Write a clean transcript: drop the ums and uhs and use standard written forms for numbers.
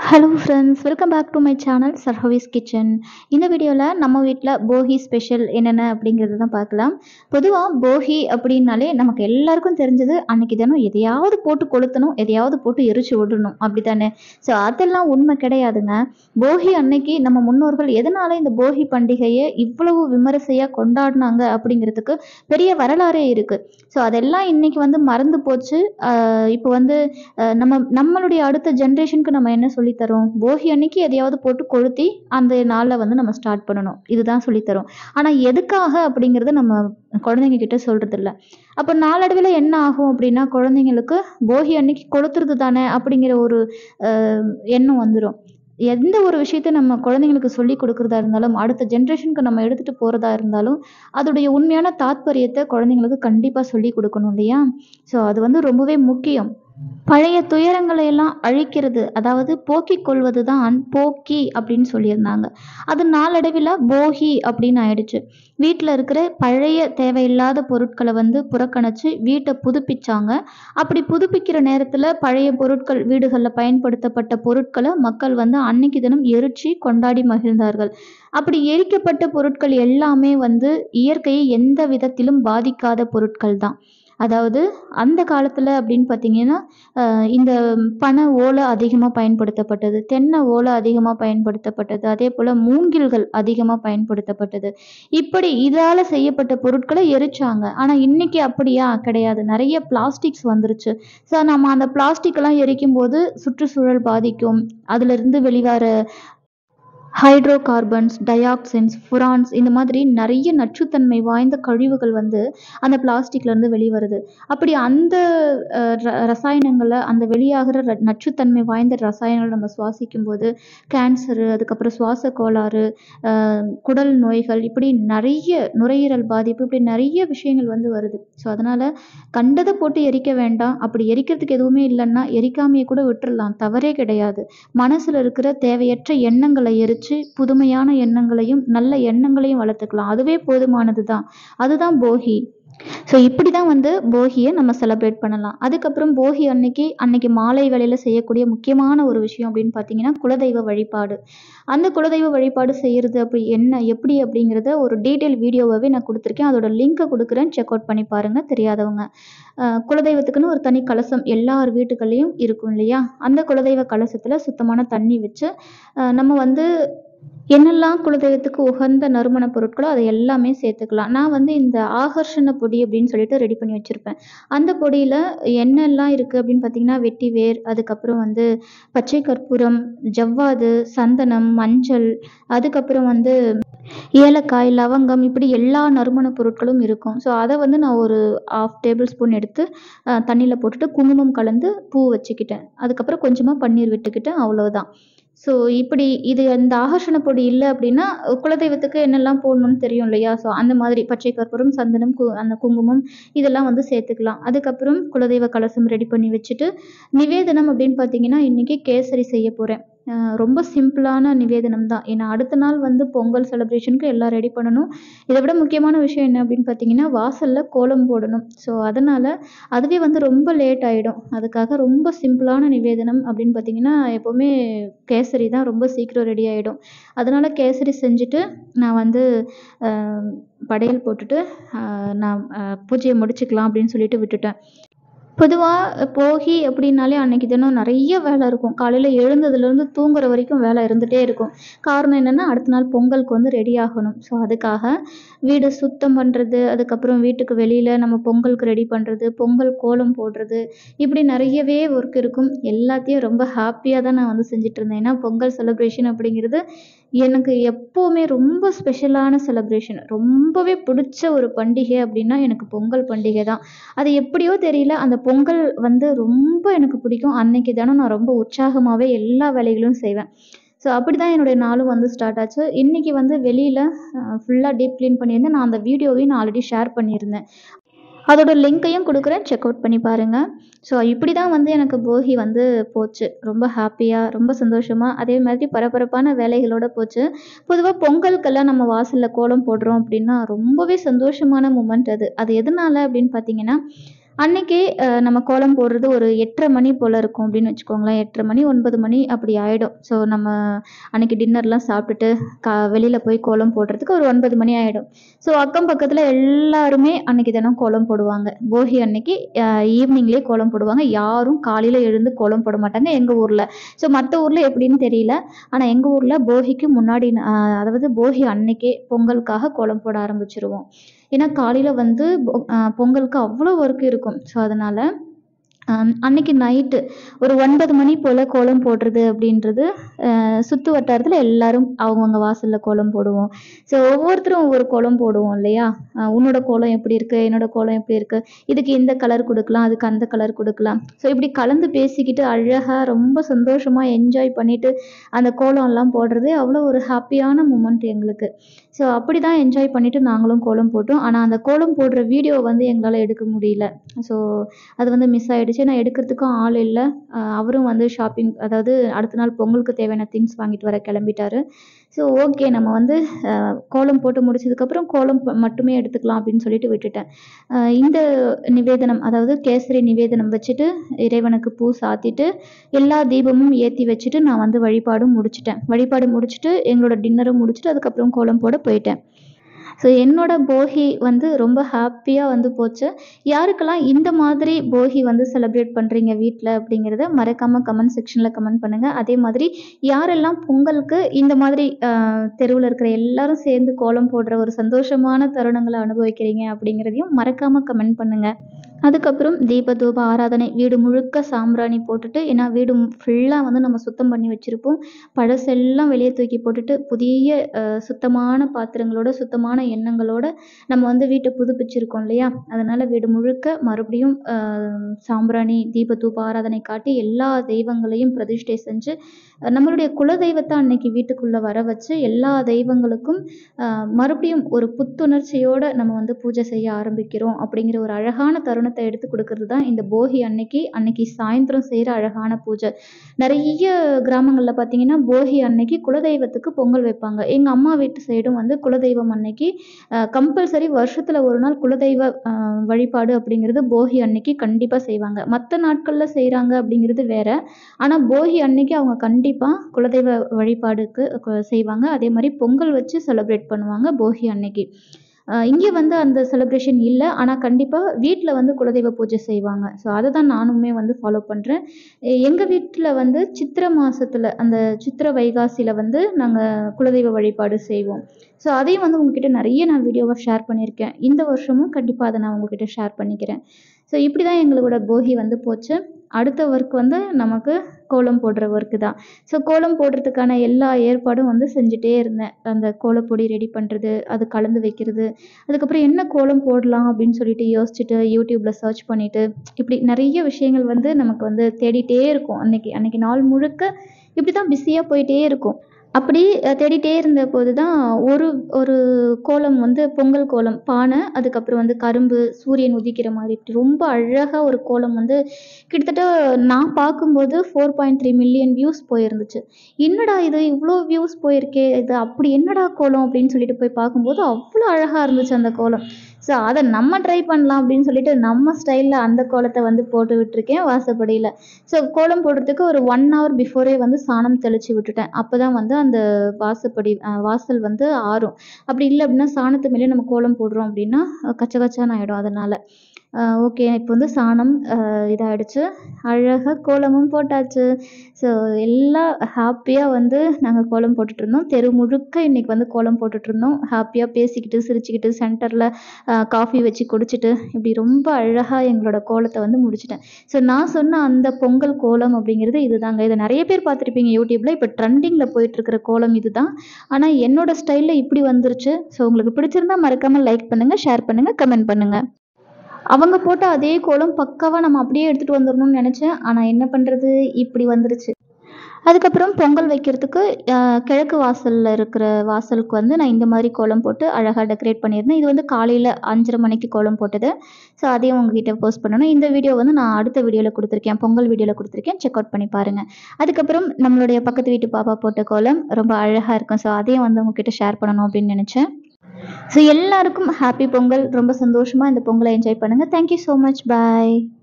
Hello friends, welcome back to my channel சர்ஹவிஸ் kitchen. இந்த வீடியோவில் நம்ம வீட்டில் போகி ஸ்பெஷல் என்னென்ன அப்படிங்கிறது தான் பார்க்கலாம். பொதுவாக போகி அப்படின்னாலே நமக்கு எல்லாருக்கும் தெரிஞ்சது அன்னைக்கு தினம் எதையாவது போட்டு கொளுத்தணும், எதையாவது போட்டு எரிச்சு விடணும் அப்படி தானே. ஸோ அதெல்லாம் உண்மை கிடையாதுங்க. போகி அன்னைக்கு நம்ம முன்னோர்கள் எதனால இந்த போகி பண்டிகையை இவ்வளவு விமரிசையாக கொண்டாடினாங்க அப்படிங்கிறதுக்கு பெரிய வரலாறே இருக்குது. ஸோ அதெல்லாம் இன்னைக்கு மறந்து போச்சு. இப்போ நம்மளுடைய அடுத்த ஜென்ரேஷனுக்கு நம்ம என்ன சொல்லித்தரோம், போகி அன்னைக்கு எதையாவது போட்டு கொளுத்தி அந்த நாளில் நம்ம ஸ்டார்ட் பண்ணணும், இதுதான் சொல்லித்தரோம். ஆனால் எதுக்காக அப்படிங்கிறத நம்ம குழந்தைங்க கிட்ட சொல்றது இல்லை. அப்போ நாளடைவில் என்ன ஆகும் அப்படின்னா, குழந்தைங்களுக்கு போகி அன்னைக்கு கொளுத்துறது தானே அப்படிங்கிற ஒரு எண்ணம் வந்துடும். எந்த ஒரு விஷயத்த நம்ம குழந்தைங்களுக்கு சொல்லி கொடுக்குறதா இருந்தாலும், அடுத்த ஜென்ரேஷனுக்கு நம்ம எடுத்துகிட்டு போகிறதா இருந்தாலும், அதோடைய உண்மையான தாத்பரியத்தை குழந்தைங்களுக்கு கண்டிப்பாக சொல்லி கொடுக்கணும் இல்லையா. ஸோ அது ரொம்பவே முக்கியம். பழைய துயரங்களை எல்லாம் அழிக்கிறது, அதாவது போக்கிக் கொள்வது தான் போக்கி அப்படின்னு சொல்லியிருந்தாங்க. அது நாளடைவில் போகி அப்படின்னு ஆயிடுச்சு. வீட்டில் இருக்கிற பழைய தேவையில்லாத பொருட்களை புறக்கணிச்சு வீட்டை புதுப்பிச்சாங்க. அப்படி புதுப்பிக்கிற நேரத்தில் பழைய பொருட்கள், வீடுகளில் பயன்படுத்தப்பட்ட பொருட்களை மக்கள் அன்னைக்கு தினம் எரிச்சு கொண்டாடி மகிழ்ந்தார்கள். அப்படி எரிக்கப்பட்ட பொருட்கள் எல்லாமே இயற்கையை எந்த விதத்திலும் பாதிக்காத பொருட்கள் தான். அதாவது அந்த காலத்தில் அப்படின்னு பார்த்தீங்கன்னா, இந்த பனை ஓலை அதிகமாக பயன்படுத்தப்பட்டது, தென்னை ஓலை அதிகமாக பயன்படுத்தப்பட்டது, அதே போல் மூங்கில்கள் அதிகமாக பயன்படுத்தப்பட்டது. இப்படி இதால் செய்யப்பட்ட பொருட்களை எரிச்சாங்க. ஆனால் இன்னைக்கு அப்படியா கிடையாது. நிறைய பிளாஸ்டிக்ஸ் வந்துருச்சு. ஸோ நம்ம அந்த பிளாஸ்டிக்கெல்லாம் எரிக்கும் போது சுற்றுச்சூழல் பாதிக்கும். அதிலிருந்து வெளிவர ஹைட்ரோ கார்பன்ஸ், டயாக்சின்ஸ், ஃபுரான்ஸ் இந்த மாதிரி நிறைய நச்சுத்தன்மை வாய்ந்த கழிவுகள் அந்த பிளாஸ்டிக்லேருந்து வெளிவருது. அப்படி அந்த ரசாயனங்களை, அந்த வெளியாகிற நச்சுத்தன்மை வாய்ந்த ரசாயனங்களை நம்ம சுவாசிக்கும் போது கேன்சரு, அதுக்கப்புறம் சுவாச கோளாறு, குடல் நோய்கள், இப்படி நிறைய நுரையீரல் பாதிப்பு, இப்படி நிறைய விஷயங்கள் வருது. ஸோ அதனால் கண்டதை போட்டு எரிக்க வேண்டாம். அப்படி எரிக்கிறதுக்கு எதுவுமே இல்லைன்னா எரிக்காமையே கூட விட்டுறலாம், தவறே கிடையாது. மனசில் இருக்கிற தேவையற்ற எண்ணங்களை எரிச்சு புதுமையான எண்ணங்களையும் நல்ல எண்ணங்களையும் வளர்த்துக்கலாம். அதுவே போதுமானது தான். அதுதான் போகி. ஸோ இப்படி தான் போகியை நம்ம செலிப்ரேட் பண்ணலாம். அதுக்கப்புறம் போகி அன்னைக்கு மாலை வேளையில் செய்யக்கூடிய முக்கியமான ஒரு விஷயம் அப்படின்னு பார்த்தீங்கன்னா, குலதெய்வ வழிபாடு. அந்த குலதெய்வ வழிபாடு செய்கிறது எப்படி அப்படிங்கிறத ஒரு டீட்டெயில் வீடியோவாகவே நான் கொடுத்துருக்கேன். அதோட லிங்க்கை கொடுக்குறேன், செக் அவுட் பண்ணி பாருங்கள் தெரியாதவங்க. குலதெய்வத்துக்குன்னு ஒரு தனி கலசம் எல்லார் வீட்டுகள்லையும் இருக்கும் இல்லையா. அந்த குலதெய்வ கலசத்தில் சுத்தமான தண்ணி வச்சு நம்ம என்னெல்லாம் குலதெய்வத்துக்கு உகந்த நறுமண பொருட்களோ அதை எல்லாமே சேர்த்துக்கலாம். நான் இந்த ஆகர்ஷண பொடி அப்படின்னு சொல்லிட்டு ரெடி பண்ணி வச்சுருப்பேன். அந்த பொடியில் என்னெல்லாம் இருக்குது அப்படின்னு பார்த்தீங்கன்னா, வெட்டி வேர், அதுக்கப்புறம் பச்சை கற்பூரம், ஜவ்வாது, சந்தனம், மஞ்சள், அதுக்கப்புறம் ஏலக்காய், லவங்கம், இப்படி எல்லா நறுமண பொருட்களும் இருக்கும். ஸோ அதை நான் ஒரு 1/2 டேபிள் ஸ்பூன் எடுத்து தண்ணியில் போட்டுட்டு குங்குமம் கலந்து பூ வச்சுக்கிட்டேன். அதுக்கப்புறம் கொஞ்சமாக பன்னீர் விட்டுக்கிட்டேன், அவ்வளோதான். ஸோ இப்படி இந்த ஆகர்ஷண பொடி இல்லை அப்படின்னா, குலதெய்வத்துக்கு என்னெல்லாம் போடணும்னு தெரியும் இல்லையா. ஸோ அந்த மாதிரி பச்சை கற்பூரம், சந்தனம், அந்த குங்குமம் இதெல்லாம் சேர்த்துக்கலாம். அதுக்கப்புறம் குலதெய்வ கலசம் ரெடி பண்ணி வச்சுட்டு, நிவேதனம் அப்படின்னு பார்த்தீங்கன்னா, இன்றைக்கி கேசரி செய்ய போகிறேன். ரொம்ப சிம்பிளான நிவேதனம் தான். ஏன்னா அடுத்த நாள் பொங்கல் செலிப்ரேஷனுக்கு எல்லாம் ரெடி பண்ணணும். இதை விட முக்கியமான விஷயம் என்ன அப்படின்னு பார்த்தீங்கன்னா, வாசலில் கோலம் போடணும். ஸோ அதனால் அதுவே ரொம்ப லேட் ஆகிடும். அதுக்காக ரொம்ப சிம்பிளான நிவேதனம் அப்படின்னு பார்த்தீங்கன்னா, எப்போவுமே கேசரி தான் ரொம்ப சீக்கிரம் ரெடி ஆகிடும். அதனால் கேசரி செஞ்சுட்டு நான் படையல் போட்டுட்டு நான் பூஜையை முடிச்சுக்கலாம் அப்படின்னு சொல்லிட்டு விட்டுட்டேன். பொதுவாக போகி அப்படின்னாலே அன்னைக்கு தினம் நிறைய வேலை இருக்கும். காலையில் எழுந்ததுலேருந்து தூங்குற வரைக்கும் வேலை இருந்துகிட்டே இருக்கும். காரணம் என்னென்னா, அடுத்த நாள் பொங்கலுக்கு ரெடி ஆகணும். ஸோ அதுக்காக வீடு சுத்தம் பண்ணுறது, அதுக்கப்புறம் வீட்டுக்கு வெளியில் நம்ம பொங்கலுக்கு ரெடி பண்ணுறது, பொங்கல் கோலம் போடுறது, இப்படி நிறையவே ஒர்க் இருக்கும். எல்லாத்தையும் ரொம்ப ஹாப்பியாக தான் நான் செஞ்சிட்ருந்தேன். ஏன்னா பொங்கல் செலிப்ரேஷன் அப்படிங்கிறது எனக்கு எப்போவுமே ரொம்ப ஸ்பெஷலான செலிப்ரேஷன். ரொம்பவே பிடிச்ச ஒரு பண்டிகை அப்படின்னா எனக்கு பொங்கல் பண்டிகை தான். அது எப்படியோ தெரியல, அந்த பொங்கல் ரொம்ப எனக்கு பிடிக்கும். அன்னைக்கு தினம் நான் ரொம்ப உற்சாகமாகவே எல்லா வேலைகளும் செய்வேன். ஸோ அப்படி தான் என்னுடைய நாளும் ஸ்டார்ட் ஆச்சு. இன்றைக்கி வெளியில் ஃபுல்லாக டீப் க்ளீன் பண்ணியிருந்தேன். நான் அந்த வீடியோவையும் நான் ஆல்ரெடி ஷேர் பண்ணியிருந்தேன். அதோட லிங்க்கையும் கொடுக்குறேன், செக் அவுட் பண்ணி பாருங்கள். ஸோ இப்படி தான் எனக்கு போகி போச்சு. ரொம்ப ஹாப்பியாக, ரொம்ப சந்தோஷமாக, அதே மாதிரி பரபரப்பான வேலைகளோடு போச்சு. பொதுவாக பொங்கலுக்கெல்லாம் நம்ம வாசலில் கோலம் போடுறோம் அப்படின்னா ரொம்பவே சந்தோஷமான மூமெண்ட் அது. அது எதனால் அப்படின்னு பார்த்தீங்கன்னா, அன்னைக்கு நம்ம கோலம் போடுறது ஒரு 8:30 மணி போல இருக்கும் அப்படின்னு வச்சுக்கோங்களேன். 8:30 மணி 9 மணி அப்படி ஆயிடும். ஸோ நம்ம அன்னைக்கு டின்னர்லாம் சாப்பிட்டுட்டு வெளியில போய் கோலம் போடுறதுக்கு ஒரு 9 மணி ஆயிடும். ஸோ அக்கம் பக்கத்துல எல்லாருமே அன்னைக்கு தினம் கோலம் போடுவாங்க. போகி அன்னைக்கு ஈவினிங்லேயே கோலம் போடுவாங்க. யாரும் காலையில எழுந்து கோலம் போட மாட்டாங்க எங்க ஊர்ல. ஸோ மற்ற ஊர்ல எப்படின்னு தெரியல. ஆனா எங்க ஊர்ல போகிக்கு முன்னாடி அதாவது போகி அன்னைக்கே பொங்கலுக்காக கோலம் போட ஆரம்பிச்சிருவோம். ஏன்னா காலையில வந்து பொங்கலுக்கு அவ்வளோ ஒர்க் இருக்கும். ஸோ அதனால அன்னைக்கு நைட்டு ஒரு 9 மணி போல் கோலம் போடுறது அப்படின்றது சுற்று வட்டாரத்தில் எல்லாரும் அவங்கவுங்க வாசலில் கோலம் போடுவோம். ஸோ ஒவ்வொருத்தரும் ஒவ்வொரு கோலம் போடுவோம் இல்லையா? உன்னோட கோலம் எப்படி இருக்குது, என்னோட கோலம் எப்படி இருக்குது, இதுக்கு இந்த கலர் கொடுக்கலாம், அதுக்கு அந்த கலர் கொடுக்கலாம். ஸோ இப்படி கலந்து பேசிக்கிட்டு அழகாக ரொம்ப சந்தோஷமாக என்ஜாய் பண்ணிவிட்டு அந்த கோலம்லாம் போடுறது அவ்வளோ ஒரு ஹாப்பியான மூமெண்ட் எங்களுக்கு. ஸோ அப்படி தான் என்ஜாய் பண்ணிவிட்டு நாங்களும் கோலம் போட்டோம். ஆனால் அந்த கோலம் போடுற வீடியோ வந்து எங்களால் எடுக்க முடியல. ஸோ அது வந்து மிஸ் ஆகிடுச்சு. நான் எடுக்கிறதுக்கும் ஆள் இல்லை. அவரும் வந்து ஷாப்பிங், அதாவது அடுத்த நாள் பொங்கலுக்கு தேவையான திங்ஸ் வாங்கிட்டு வர கிளம்பிட்டாரு. ஸோ ஓகே, நம்ம வந்து கோலம் போட்டு முடிச்சதுக்கப்புறம் கோலம் மட்டுமே எடுத்துக்கலாம் அப்படின்னு சொல்லிட்டு விட்டுட்டேன். இந்த நிவேதனம், அதாவது கேசரி நிவேதனம் வச்சுட்டு இறைவனுக்கு பூ சாத்திட்டு எல்லா தீபமும் ஏற்றி வச்சுட்டு நான் வந்து வழிபாடு முடிச்சுட்டு எங்களோட டின்னரும் முடிச்சுட்டு அதுக்கப்புறம் கோலம் போட போயிட்டேன். ஸோ என்னோட போகி வந்து ரொம்ப ஹாப்பியாக வந்து போச்சு. யாருக்கெல்லாம் இந்த மாதிரி போகி வந்து செலிப்ரேட் பண்ணுறீங்க வீட்டில் அப்படிங்கிறத மறக்காமல் கமெண்ட் செக்ஷனில் கமெண்ட் பண்ணுங்கள். அதே மாதிரி யாரெல்லாம் பொங்கலுக்கு இந்த மாதிரி தெருவில் இருக்கிற எல்லாரும் சேர்ந்து கோலம் போடுற ஒரு சந்தோஷமான தருணங்களை அனுபவிக்கிறீங்க அப்படிங்கிறதையும் மறக்காமல் கமெண்ட் பண்ணுங்கள். அதுக்கப்புறம் தீப தூப ஆராதனை, வீடு முழுக்க சாம்பிராணி போட்டுட்டு, ஏன்னா வீடு ஃபுல்லாக வந்து நம்ம சுத்தம் பண்ணி வச்சுருப்போம். பழசெல்லாம் வெளியே தூக்கி போட்டுட்டு புதிய சுத்தமான பாத்திரங்களோட சுத்தமான எண்ணங்களோட நம்ம வந்து வீட்டை புதுப்பிச்சிருக்கோம் இல்லையா? அதனால் வீடு முழுக்க மறுபடியும் சாம்பிராணி தீப தூப ஆராதனை காட்டி எல்லா தெய்வங்களையும் பிரதிஷ்டை செஞ்சு நம்மளுடைய குலதெய்வத்தை அன்னைக்கு வீட்டுக்குள்ளே வர வச்சு எல்லா தெய்வங்களுக்கும் மறுபடியும் ஒரு புத்துணர்ச்சியோடு நம்ம வந்து பூஜை செய்ய ஆரம்பிக்கிறோம் அப்படிங்கிற ஒரு அழகான தருணத்தை எடுத்து கொடுக்கறது தான் இந்த போகி அன்னைக்கு சாயந்தரம் செய்கிற அழகான பூஜை. நிறைய கிராமங்களில் பார்த்தீங்கன்னா போகி அன்னைக்கு குலதெய்வத்துக்கு பொங்கல் வைப்பாங்க. எங்கள் அம்மா வீட்டு சைடும் வந்து குலதெய்வம் அன்னைக்கு கம்பல்சரி வருஷத்தில் ஒரு நாள் குலதெய்வ வழிபாடு அப்படிங்கிறது போகி அன்னைக்கு கண்டிப்பாக செய்வாங்க. மற்ற நாட்களில் செய்கிறாங்க அப்படிங்கிறது வேற. ஆனால் போகி அன்னைக்கு அவங்க கண்டிப்பாக குலதெய்வ வழிபாடுக்கு செய்வாங்க. அதே மாதிரி பொங்கல் வச்சு செலிப்ரேட் பண்ணுவாங்க போகி அன்னைக்கு. இங்கே வந்து அந்த செலிப்ரேஷன் இல்லை. ஆனால் கண்டிப்பாக வீட்டில் வந்து குலதெய்வ பூஜை செய்வாங்க. ஸோ அதை தான் நானுமே வந்து ஃபாலோ பண்ணுறேன். எங்கள் வீட்டில் வந்து சித்திரை மாதத்தில் அந்த சித்திரை வைகாசியில் வந்து நாங்கள் குலதெய்வ வழிபாடு செய்வோம். ஸோ அதையும் வந்து உங்ககிட்ட நிறைய நான் வீடியோவாக ஷேர் பண்ணியிருக்கேன். இந்த வருஷமும் கண்டிப்பாக அதை நான் உங்ககிட்ட ஷேர் பண்ணிக்கிறேன். ஸோ இப்படி தான் எங்களோட போகி வந்து போச்சு. அடுத்த ஒர்க் வந்து நமக்கு கோலம் போடுற ஒர்க்கு தான். ஸோ கோலம் போடுறதுக்கான எல்லா ஏற்பாடும் வந்து செஞ்சுட்டே இருந்தேன். அந்த கோலப்பொடி ரெடி பண்ணுறது, அது கலந்து வைக்கிறது, அதுக்கப்புறம் என்ன கோலம் போடலாம் அப்படின்னு சொல்லிட்டு யோசிச்சுட்டு யூடியூப்பில் சர்ச் பண்ணிவிட்டு இப்படி நிறைய விஷயங்கள் வந்து நமக்கு வந்து தேடிட்டே இருக்கும். அன்னைக்கு நாள் முழுக்க இப்படி தான் பிஸியாக போயிட்டே இருக்கும். அப்படி தேடிட்டே இருந்தபோது தான் ஒரு கோலம் வந்து பொங்கல் கோலம், பானை, அதுக்கப்புறம் வந்து கரும்பு, சூரியன் உதிக்கிற மாதிரி ரொம்ப அழகாக ஒரு கோலம் வந்து கிட்டத்தட்ட நான் பார்க்கும்போது 4.3 மில்லியன் வியூஸ் போயிருந்துச்சு. என்னடா இது இவ்வளோ வியூஸ் போயிருக்கே, இது அப்படி என்னடா கோலம் அப்படின்னு சொல்லிட்டு போய் பார்க்கும்போது அவ்வளோ அழகாக இருந்துச்சு அந்த கோலம். ஸோ அதை நம்ம ட்ரை பண்ணலாம் அப்படின்னு சொல்லிட்டு நம்ம ஸ்டைலில் அந்த கோலத்தை வந்து போட்டு விட்டுருக்கேன் வாசப்படியில். ஸோ கோலம் போடுறதுக்கு ஒரு 1 hour பிஃபோரே வந்து சாணம் தெளித்து விட்டுட்டேன். அப்போ தான் வந்து அந்த வாசல் வந்து ஆறும். அப்படி இல்லை அப்படின்னா சாணத்து மேலே நம்ம கோலம் போடுறோம் அப்படின்னா கச்ச கச்சான்னு ஆகிடும். அதனால் ஓகே, இப்போ வந்து சாணம் இதாகிடுச்சு, அழகாக கோலமும் போட்டாச்சு. ஸோ எல்லாம் ஹாப்பியாக வந்து நாங்கள் கோலம் போட்டுட்ருந்தோம். தெரு முழுக்க இன்றைக்கி வந்து கோலம் போட்டுட்ருந்தோம். ஹாப்பியாக பேசிக்கிட்டு சிரிச்சுக்கிட்டு சென்டரில் காஃபி வச்சு குடிச்சிட்டு இப்படி ரொம்ப அழகாக எங்களோட கோலத்தை வந்து முடிச்சிட்டேன். ஸோ நான் சொன்ன அந்த பொங்கல் கோலம் அப்படிங்கிறது இதுதாங்க. இதை நிறைய பேர் பார்த்துருப்பீங்க யூடியூப்பில். இப்போ ட்ரெண்டிங்கில் போயிட்டுருக்கிற கோலம் இது தான். ஆனால் என்னோடய ஸ்டைலில் இப்படி வந்துருச்சு. ஸோ உங்களுக்கு பிடிச்சிருந்தா மறக்காமல் லைக் பண்ணுங்கள், ஷேர் பண்ணுங்கள், கமெண்ட் பண்ணுங்கள். அவங்க போட்ட அதே கோலம் பக்காவாக நம்ம அப்படியே எடுத்துகிட்டு வந்துடணும்னு நினச்சேன். ஆனால் என்ன பண்ணுறது, இப்படி வந்துருச்சு. அதுக்கப்புறம் பொங்கல் வைக்கிறதுக்கு கிழக்கு வாசலில் இருக்கிற வாசலுக்கு வந்து நான் இந்த மாதிரி கோலம் போட்டு அழகாக டெக்கரேட் பண்ணியிருந்தேன். இது வந்து காலையில் 5:30 மணிக்கு கோலம் போட்டது. ஸோ அதையும் உங்ககிட்ட போஸ்ட் பண்ணணும். இந்த வீடியோ வந்து நான் அடுத்த வீடியோவில் கொடுத்துருக்கேன், பொங்கல் வீடியோவில் கொடுத்துருக்கேன், செக் அவுட் பண்ணி பாருங்கள். அதுக்கப்புறம் நம்மளுடைய பக்கத்து வீட்டு பாப்பா போட்ட கோலம் ரொம்ப அழகாக இருக்கும். ஸோ அதையும் வந்து உங்ககிட்ட ஷேர் பண்ணணும் அப்படின்னு நினச்சேன். ஸோ எல்லாருக்கும் ஹாப்பி பொங்கல். ரொம்ப சந்தோஷமாக இந்த பொங்கலை என்ஜாய் பண்ணுங்கள். Thank you so much. பாய்.